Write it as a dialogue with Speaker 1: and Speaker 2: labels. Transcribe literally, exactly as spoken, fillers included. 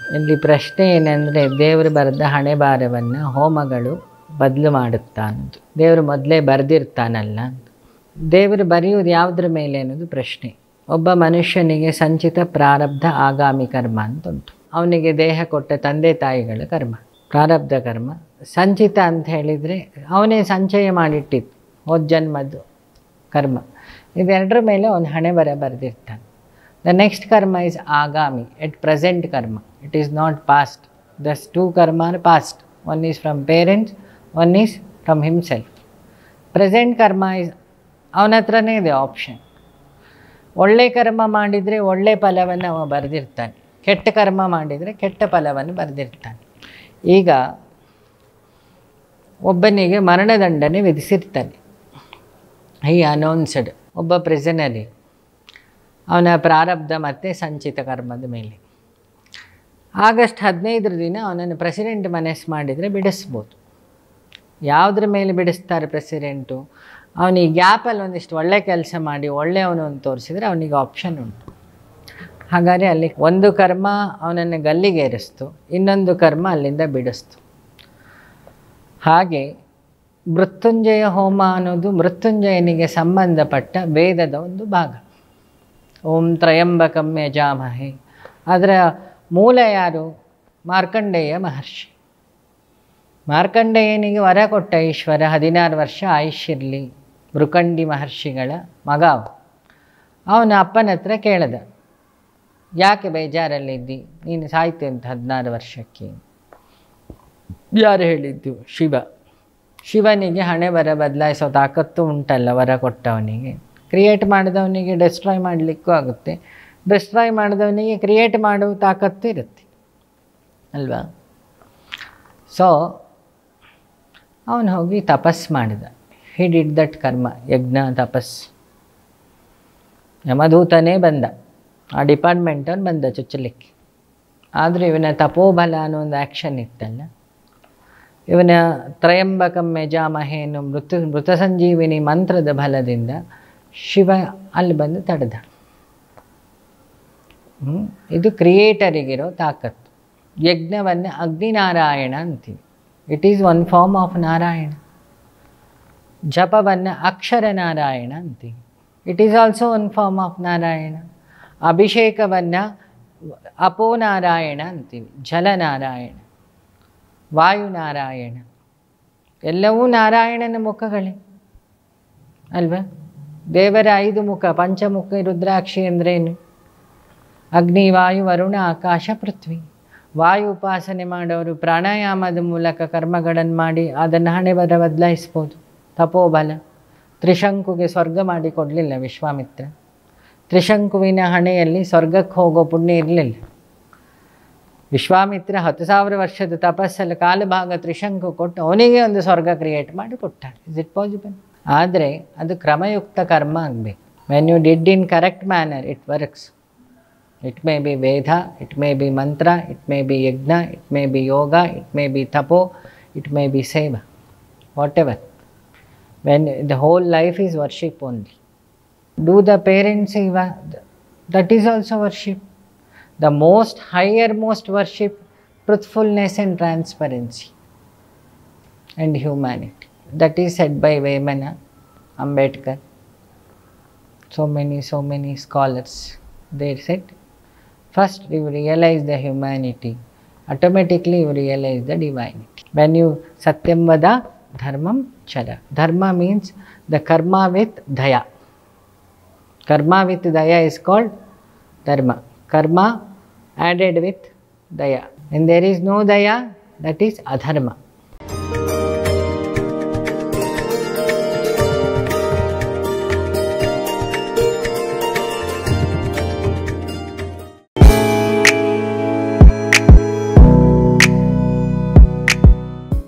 Speaker 1: ಇಲ್ಲಿ ಪ್ರಶ್ನೆ ಏನಂದರೆ, ದೇವರು ಬರೆದ ಹಣೆ ಬಾರವನ್ನು ಹೋಮಗಳು ಬದಲು ಮಾಡುತ್ತಾ ಅನ್ನೋದು. ದೇವರು ಮೊದಲೇ ಬರೆದಿರ್ತಾನಲ್ಲ, ದೇವರು ಬರೆಯುವುದು ಯಾವುದ್ರ ಮೇಲೆ ಅನ್ನೋದು ಪ್ರಶ್ನೆ. ಒಬ್ಬ ಮನುಷ್ಯನಿಗೆ ಸಂಚಿತ ಪ್ರಾರಬ್ಧ ಆಗಾಮಿ ಕರ್ಮ ಅಂತ ಉಂಟು. ಅವನಿಗೆ ದೇಹ ಕೊಟ್ಟ ತಂದೆ ತಾಯಿಗಳ ಕರ್ಮ ಪ್ರಾರಬ್ಧ ಕರ್ಮ. ಸಂಚಿತ ಅಂತ ಹೇಳಿದರೆ ಅವನೇ ಸಂಚಯ ಮಾಡಿಟ್ಟಿದ್ದು ಹೋದ ಜನ್ಮದ್ದು ಕರ್ಮ. ಇದೆರಡರ ಮೇಲೆ ಅವನು ಹಣೆ ಬರ ಬರೆದಿರ್ತಾನೆ. The next karma is Agami, at present karma. It is not past. Thus two karma are past. One is from parents, one is from himself. Present karma is ಅವನ ಹತ್ರನೇ ಇದೆ ಆಪ್ಷನ್. ಒಳ್ಳೆ ಕರ್ಮ ಮಾಡಿದರೆ ಒಳ್ಳೆ ಫಲವನ್ನು ಅವ ಬರೆದಿರ್ತಾನೆ, ಕೆಟ್ಟ ಕರ್ಮ ಮಾಡಿದರೆ ಕೆಟ್ಟ ಫಲವನ್ನು ಬರೆದಿರ್ತಾನೆ. ಈಗ ಒಬ್ಬನಿಗೆ ಮರಣದಂಡನೆ ವಿಧಿಸಿರ್ತಾನೆ. ಈ ಅನೌನ್ಸ್ಡ್ ಒಬ್ಬ ಪ್ರಿಸನರಿ ಅವನ ಪ್ರಾರಬ್ಧ ಮತ್ತು ಸಂಚಿತ ಕರ್ಮದ ಮೇಲೆ. ಆಗಸ್ಟ್ ಹದಿನೈದರ ದಿನ ಅವನನ್ನು ಪ್ರೆಸಿಡೆಂಟ್ ಮನಸ್ಸು ಮಾಡಿದರೆ ಬಿಡಿಸ್ಬೋದು. ಯಾವುದ್ರ ಮೇಲೆ ಬಿಡಿಸ್ತಾರೆ ಪ್ರೆಸಿಡೆಂಟು? ಅವನಿಗೆ ಗ್ಯಾಪಲ್ಲಿ ಒಂದಿಷ್ಟು ಒಳ್ಳೆ ಕೆಲಸ ಮಾಡಿ ಒಳ್ಳೆಯವನು ಅಂತ ತೋರಿಸಿದರೆ ಅವನಿಗೆ ಆಪ್ಷನ್ ಉಂಟು. ಹಾಗಾದರೆ ಅಲ್ಲಿ ಒಂದು ಕರ್ಮ ಅವನನ್ನು ಗಲ್ಲಿಗೇರಿಸ್ತು, ಇನ್ನೊಂದು ಕರ್ಮ ಅಲ್ಲಿಂದ ಬಿಡಿಸ್ತು. ಹಾಗೆ ಮೃತ್ಯುಂಜಯ ಹೋಮ ಅನ್ನೋದು ಮೃತ್ಯುಂಜಯನಿಗೆ ಸಂಬಂಧಪಟ್ಟ ವೇದದ ಒಂದು ಭಾಗ. ಓಂ ತ್ರಯಂಬಕಂ ಯಜಾಮಹೇ. ಅದರ ಮೂಲ ಯಾರು? ಮಾರ್ಕಂಡೇಯ ಮಹರ್ಷಿ. ಮಾರ್ಕಂಡೇಯನಿಗೆ ವರ ಕೊಟ್ಟ ಈಶ್ವರ ಹದಿನಾರು ವರ್ಷ ಆಯುಷ್ಯಿರಲಿ. ಮೃಕಂಡಿ ಮಹರ್ಷಿಗಳ ಮಗ. ಅವನ ಅಪ್ಪನ ಹತ್ರ ಕೇಳಿದ, ಯಾಕೆ ಬೇಜಾರಲ್ಲಿದ್ದಿ, ನೀನು ಸಾಯ್ತೆ ಅಂತ ಹದಿನಾರು ವರ್ಷಕ್ಕೆ? ಯಾರು ಹೇಳಿದ್ದು? ಶಿವ. ಶಿವನಿಗೆ ಹಣೆ ಬರ ಬದಲಾಯಿಸೋ ತಾಕತ್ತು ಉಂಟಲ್ಲ ವರ ಕೊಟ್ಟವನಿಗೆ. ಕ್ರಿಯೇಟ್ ಮಾಡಿದವನಿಗೆ ಡೆಸ್ಟ್ರಾಯ್ ಮಾಡಲಿಕ್ಕೂ ಆಗುತ್ತೆ, ಡೆಸ್ಟ್ರಾಯ್ ಮಾಡಿದವನಿಗೆ ಕ್ರಿಯೇಟ್ ಮಾಡೋ ತಾಕತ್ತು ಇರುತ್ತೆ ಅಲ್ವಾ? ಸೊ ಅವನು ಹೋಗಿ ತಪಸ್ ಮಾಡಿದ. ಹಿ ಡಿಡ್ ದಟ್ ಕರ್ಮ, ಯಜ್ಞ ತಪಸ್. ಯಮದೂತನೇ ಬಂದ, ಆ ಡಿಪಾರ್ಟ್ಮೆಂಟವ್ನು ಬಂದ ಚುಚ್ಚಲಿಕ್ಕೆ. ಆದರೆ ಇವನ ತಪೋಬಲ ಅನ್ನೋ ಒಂದು ಆ್ಯಕ್ಷನ್ ಇತ್ತಲ್ಲ, ಇವನ ತ್ರಯಂಬಕಂ ಯಜಾಮಹೇ ಅನ್ನೋ ಮೃತ ಮೃತ ಸಂಜೀವಿನಿ ಮಂತ್ರದ ಬಲದಿಂದ ಶಿವ ಅಲ್ಲಿ ಬಂದು ತಡೆದ. ಇದು ಕ್ರಿಯೇಟರಿಗಿರೋ ತಾಕತ್ತು. ಯಜ್ಞವನ್ನು ಅಗ್ನಿನಾರಾಯಣ ಅಂತೀವಿ. It is one form of Narayana. ಜಪವನ್ನು ಅಕ್ಷರ ನಾರಾಯಣ ಅಂತೀವಿ. It is also one form of Narayana. ಅಭಿಷೇಕವನ್ನು ಅಪೋನಾರಾಯಣ ಅಂತೀವಿ, ಜಲನಾರಾಯಣ, ವಾಯುನಾರಾಯಣ. ಎಲ್ಲವೂ ನಾರಾಯಣನ ಮುಖಗಳೇ ಅಲ್ವಾ? ದೇವರ ಐದು ಮುಖ, ಪಂಚಮುಖ ರುದ್ರಾಕ್ಷಿ ಅಂದ್ರೇನು? ಅಗ್ನಿ, ವಾಯು, ವರುಣ, ಆಕಾಶ, ಪೃಥ್ವಿ. ವಾಯು ಉಪಾಸನೆ ಮಾಡೋರು ಪ್ರಾಣಾಯಾಮದ ಮೂಲಕ ಕರ್ಮಗಳನ್ನು ಮಾಡಿ ಅದನ್ನು ಹಣೆ ಬರ ಬದಲಾಯಿಸ್ಬೋದು. ತಪೋಬಲ. ತ್ರಿಶಂಕುಗೆ ಸ್ವರ್ಗ ಮಾಡಿ ಕೊಡಲಿಲ್ಲ ವಿಶ್ವಾಮಿತ್ರ. ತ್ರಿಶಂಕುವಿನ ಹಣೆಯಲ್ಲಿ ಸ್ವರ್ಗಕ್ಕೆ ಹೋಗೋ ಪುಣ್ಯ ಇರಲಿಲ್ಲ. ವಿಶ್ವಾಮಿತ್ರ ಹತ್ತು ಸಾವಿರ ವರ್ಷದ ತಪಸ್ಸಲ್ಲಿ ಕಾಲಭಾಗ ತ್ರಿಶಂಕು ಕೊಟ್ಟು ಅವನಿಗೆ ಒಂದು ಸ್ವರ್ಗ ಕ್ರಿಯೇಟ್ ಮಾಡಿ ಕೊಟ್ಟಾರೆ. Is it possible? ಆದರೆ ಅದು ಕ್ರಮಯುಕ್ತ ಕರ್ಮ ಆಗಬೇಕು. When you did in correct manner it works. It may be Veda, it may be mantra, it may be yajna, it may be yoga, it may be tapo, it may be seva, whatever. When the whole life is worship only. Do the parents seva? That is also worship. The most higher most worship, truthfulness and transparency and humanity. That is said by Vemana, Ambedkar. So many, so many scholars. They said, first you realize the humanity, automatically you realize the divinity. When you Satyam Vada, Dharmam Chara. Dharma means the karma with Daya. Karma with Daya is called Dharma. Karma added with Daya. When there is no Daya, that is Adharma.